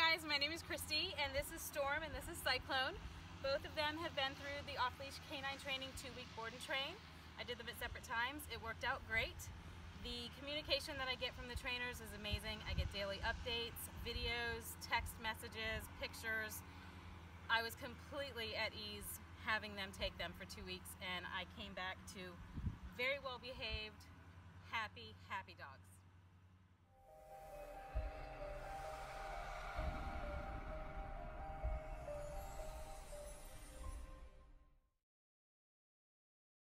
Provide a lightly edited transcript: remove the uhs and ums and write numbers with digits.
guys, my name is Christy and this is Storm and this is Cyclone. Both of them have been through the off-leash canine training 2-week board and train. I did them at separate times. It worked out great. The communication that I get from the trainers is amazing. I get daily updates, videos, text messages, pictures. I was completely at ease having them take them for 2 weeks, and I came back to very well behaved, happy dogs.